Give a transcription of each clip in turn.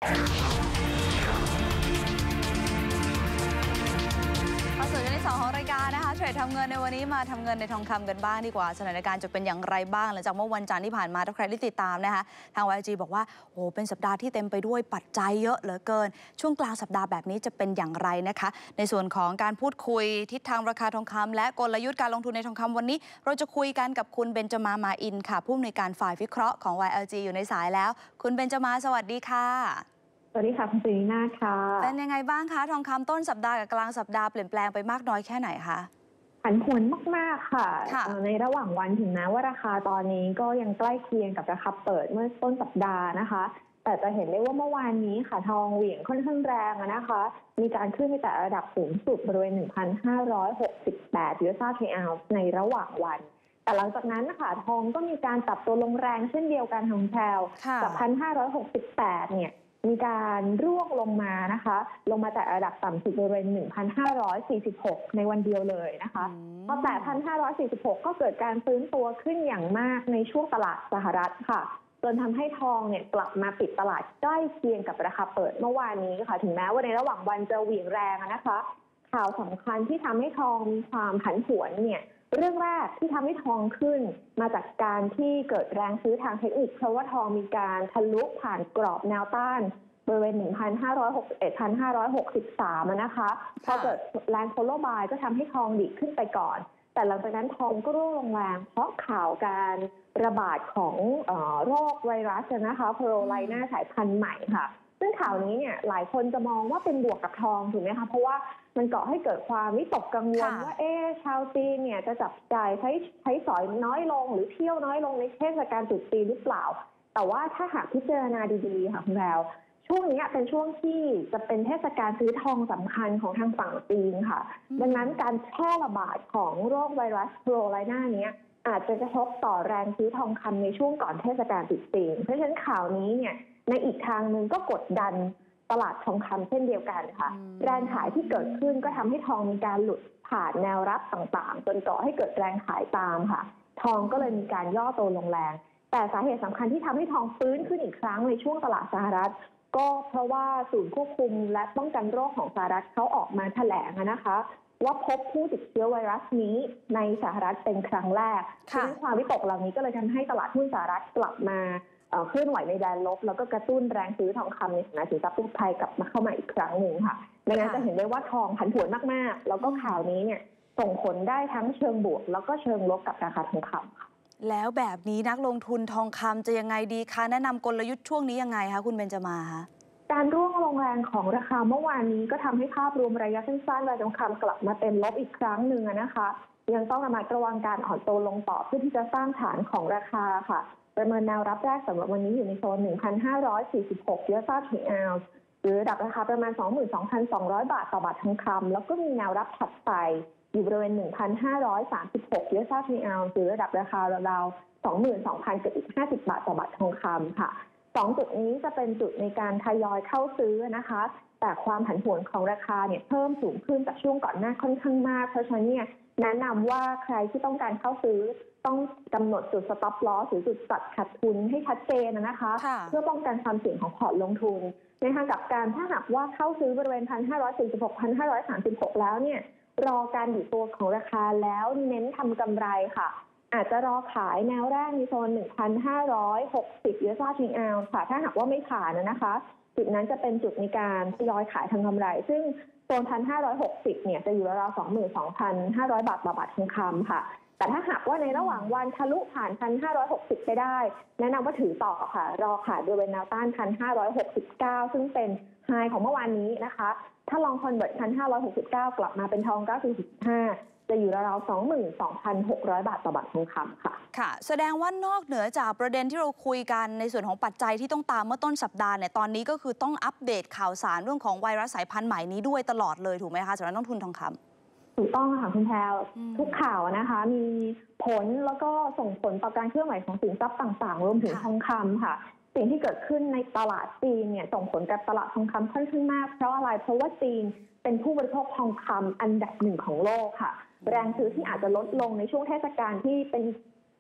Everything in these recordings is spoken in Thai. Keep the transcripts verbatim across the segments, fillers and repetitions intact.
ส่วนช่วงที่สองของรายการนะคะเทรดทำเงินในวันนี้มาทำเงินในทองคำกันบ้างดีกว่าสถานการณ์จะเป็นอย่างไรบ้างหลังจากเมื่อวันจันทร์ที่ผ่านมาถ้าใครได้ติดตามนะคะทาง วาย จี บอกว่าโอ้เป็นสัปดาห์ที่เต็มไปด้วยปัจจัยเยอะเหลือเกินช่วงกลางสัปดาห์แบบนี้จะเป็นอย่างไรนะคะในส่วนของการพูดคุยทิศทางราคาทองคำและกลยุทธ์การลงทุนในทองคำวันนี้เราจะคุยกันกับคุณเบญจมา มาอินค่ะผู้อำนวยการฝ่ายวิเคราะห์ของ วาย แอล จี อยู่ในสายแล้วคุณเบญจมาสวัสดีค่ะสวัสดีค่ะคุณสุรินาถค่ะเป็นยังไงบ้างคะทองคำต้นสัปดาห์กับกลางสัปดาห์เปลี่ยนแปลงไปมากน้อยแค่ไหนคะผันผวนมากๆค่ะในระหว่างวันถึงแม้ว่าราคาตอนนี้ก็ยังใกล้เคียงกับราคาเปิดเมื่อต้นสัปดาห์นะคะแต่จะเห็นได้ว่าเมื่อวานนี้ค่ะทองเหวี่ยงค่อนข้างแรงนะคะมีการขึ้นไปแต่ระดับสูงสุดบริเวณ หนึ่งพันห้าร้อยหกสิบแปด ยู เอส ที ออนซ์ในระหว่างวันแต่หลังจากนั้นนะคะทองก็มีการปรับตัวลงแรงเช่นเดียวกันของแถวจาก หนึ่งพันห้าร้อยหกสิบแปด เนี่ยมีการร่วงลงมานะคะลงมาแต่ระดับต่ำสุดบริเวณ หนึ่งพันห้าร้อยสี่สิบหก ในวันเดียวเลยนะคะพอแต่ หนึ่งพันห้าร้อยสี่สิบหก ก็เกิดการฟื้นตัวขึ้นอย่างมากในช่วงตลาดสหรัฐค่ะจนทำให้ทองเนี่ยกลับมาปิดตลาดใกล้เคียงกับราคาเปิดเมื่อวานนี้ค่ะถึงแม้ว่าในระหว่างวันจะเหวี่ยงแรงนะคะข่าวสำคัญที่ทำให้ทองมีความผันผวนเนี่ยเรื่องแรกที่ทำให้ทองขึ้นมาจากการที่เกิดแรงซื้อทางเทคนิคเพราะว่าทองมีการทะลุผ่านกรอบแนวต้านบริเวณ หนึ่งพันห้าร้อยหกสิบเอ็ด หนึ่งพันห้าร้อยหกสิบสาม นะคะพอเกิดแรงโฟลว์บายก็ทำให้ทองดิบขึ้นไปก่อนแต่หลังจากนั้นทองก็ร่วงลงแรงเพราะข่าวการระบาดของเอ่อโรคไวรัสนะคะโคโรไลนาสายพันธุ์ใหม่ค่ะซึ่งข่าวนี้เนี่ยหลายคนจะมองว่าเป็นบวกกับทองถูกไหมคะเพราะว่ามันก่อให้เกิดความวิตกกังวลว่าเอ๊ะชาวจีนเนี่ยจะจับจ่ายใช้ใช้สอยน้อยลงหรือเที่ยวน้อยลงในเทศกาลตรุษจีนหรือเปล่าแต่ว่าถ้าหากพิจารณาดีๆค่ะคุณแพรวช่วงนี้เป็นช่วงที่จะเป็นเทศกาลซื้อทองสำคัญของทางฝั่งจีนค่ะดังนั้นการแพร่ระบาดของโรคไวรัสโคโรไลนานี้อาจจะกระทบต่อแรงซื้อทองคำในช่วงก่อนเทศกาลตรุษจีนเพราะฉะนั้นข่าวนี้เนี่ยในอีกทางหนึ่งก็กดดันตลาดทองคำเช่นเดียวกันค่ะแรงขายที่เกิดขึ้นก็ทำให้ทองมีการหลุดผ่านแนวรับต่างๆจนก่อให้เกิดแรงขายตามค่ะทองก็เลยมีการย่อตัวลงแรงแต่สาเหตุสำคัญที่ทำให้ทองฟื้นขึ้นอีกครั้งในช่วงตลาดสหรัฐก็เพราะว่าศูนย์ควบคุมและป้องกันโรคของสหรัฐเขาออกมาแถลงนะคะว่าพบผู้ติดเชื้อไวรัสนี้ในสหรัฐเป็นครั้งแรกซึ่งความวิตกเหล่านี้ก็เลยทำให้ตลาดหุ้นสหรัฐกลับมาเคลื่อนไหวในแดนลบแล้วก็กระตุ้นแรงซื้อทองคำในฐานะสินทรัพย์ไทยกลับมาเข้ามาอีกครั้งหนึ่งค่ะดังนั้นจะเห็นได้ว่าทองผันผวนมากๆแล้วก็ข่าวนี้เนี่ยส่งผลได้ทั้งเชิงบวกแล้วก็เชิงลบกับราคาทองคำค่ะแล้วแบบนี้นักลงทุนทองคำจะยังไงดีคะแนะนำกลยุทธ์ช่วงนี้ยังไงคะคุณเบญจมาคะการร่วงลงแรงของราคาเมื่อวานนี้ก็ทำให้ภาพรวมระยะสั้นๆราคาทองคำกลับมาเป็นลบอีกครั้งหนึ่งนะคะยังต้องระมัดระวังการอ่อนตัวลงต่อเพื่อที่จะสร้างฐานของราคาค่ะประเมินแนวรับแรกสำหรับวันนี้อยู่ในโซน หนึ่งพันห้าร้อยสี่สิบหก ยู เอส ที ออนซ์หรือระดับราคาประมาณ สองหมื่นสองพันสองร้อย บาทต่อบาททองคำแล้วก็มีแนวรับถัดไปอยู่บริเวณ หนึ่งพันห้าร้อยสามสิบหก ยู เอส ที ออนซ์หรือระดับราคาราวๆ สองหมื่นสองพัน กับอีกห้าสิบบาทต่อบาททองคำค่ะสองจุดนี้จะเป็นจุดในการทยอยเข้าซื้อนะคะแต่ความผันผวนของราคาเนี่ยเพิ่มสูงขึ้นจากช่วงก่อนหน้าค่อนข้างมากเพราะฉะนั้นเนี่ยแนะนำว่าใครที่ต้องการเข้าซื้อต้องกำหนดจุด stop loss หรือจุดตัดขาดทุนให้ชัดเจนนะคะเพื่อป้องกันความเสี่ยงของพอร์ตลงทุนในทางกลับกันถ้าหากว่าเข้าซื้อบริเวณ หนึ่งพันห้าร้อยสี่สิบหก หนึ่งพันห้าร้อยสามสิบหก แล้วเนี่ยรอการดิดตัวของราคาแล้วเน้นทำกำไรค่ะอาจจะรอขายแนวแรกในโซน หนึ่งพันห้าร้อยหกสิบ ยู เอส ที ออนซ์ค่ะถ้าหากว่าไม่ผ่านนะคะจุดนั้นจะเป็นจุดในการทยอยขายทางกำไรซึ่งโซน หนึ่งพันห้าร้อยหกสิบ เนี่ยจะอยู่ราวๆ สองหมื่นสองพันห้าร้อย บาทต่อบาททองคำค่ะแต่ถ้าหากว่าในระหว่างวันทะลุผ่าน หนึ่งพันห้าร้อยหกสิบ ไปได้แนะนำว่าถือต่อค่ะรอขายบริเวณแนวต้าน หนึ่งพันห้าร้อยหกสิบเก้า ซึ่งเป็นไฮของเมื่อวานนี้นะคะถ้าลองคอนเวิร์ต หนึ่งพันห้าร้อยหกสิบเก้า กลับมาเป็นทองเก้าสิบห้าจะอยู่ราวๆ สองหมื่นสองพันหกร้อย บาทต่อบาททองคำค่ะค่ะแสดงว่านอกเหนือจากประเด็นที่เราคุยกันในส่วนของปัจจัยที่ต้องตามเมื่อต้นสัปดาห์เนี่ยตอนนี้ก็คือต้องอัปเดตข่าวสารเรื่องของไวรัสสายพันธุ์ใหม่นี้ด้วยตลอดเลยถูกไหมคะสำหรับนักลงทุนทองคำถูกต้องค่ะคุณแพรวทุกข่าวนะคะมีผลแล้วก็ส่งผลต่อการเคลื่อนไหวของสินทรัพย์ต่างๆรวมถึงทองคำค่ะสิ่งที่เกิดขึ้นในตลาดจีนเนี่ยส่งผลกับตลาดทองคำค่อนข้างมากเพราะอะไรเพราะว่าจีนเป็นผู้บริโภคทองคำอันดับหนึ่งของโลกค่ะแรงซื้อที่อาจจะลดลงในช่วงเทศกาลที่เป็น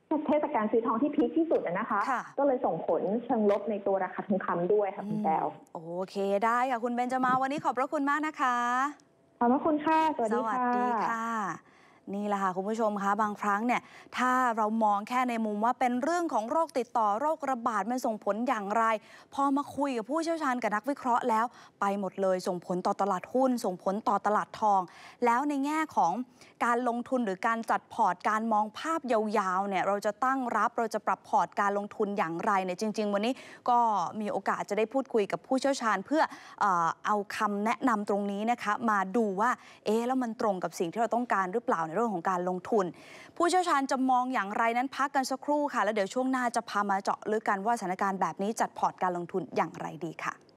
เทศกาลซื้อทองที่พีคที่สุดนะคะค่ะก็เลยส่งผลเชิงลบในตัวราคาทองคำด้วยค่ะคุณแก้วโอเคได้ค่ะคุณเบญจมาวันนี้ขอบพระคุณมากนะคะขอบพระคุณค่ะสวัสสดีวัสค่ะดีค่ะ นี่แหละค่ะคุณผู้ชมคะบางครั้งเนี่ยถ้าเรามองแค่ในมุมว่าเป็นเรื่องของโรคติดต่อโรคระบาดมันส่งผลอย่างไร พอมาคุยกับผู้เชี่ยวชาญกับนักวิเคราะห์แล้วไปหมดเลยส่งผลต่อตลาดหุ้น ส่งผลต่อตลาดทอง แล้วในแง่ของการลงทุนหรือการจัดพอร์ตการมองภาพยาวๆเนี่ยเราจะตั้งรับเราจะปรับพอร์ตการลงทุนอย่างไรเนี่ยจริงๆวันนี้ก็มีโอกาสจะได้พูดคุยกับผู้เชี่ยวชาญเพื่อเอ่อเอาคำแนะนำตรงนี้นะคะมาดูว่าเอ๊ะแล้วมันตรงกับสิ่งที่เราต้องการหรือเปล่าในเรื่องของการลงทุน ผู้เชี่ยวชาญจะมองอย่างไรนั้นพักกันสักครู่ค่ะแล้วเดี๋ยวช่วงหน้าจะพามาเจาะลึกกันว่าสถานการณ์แบบนี้จัดพอร์ตการลงทุนอย่างไรดีค่ะ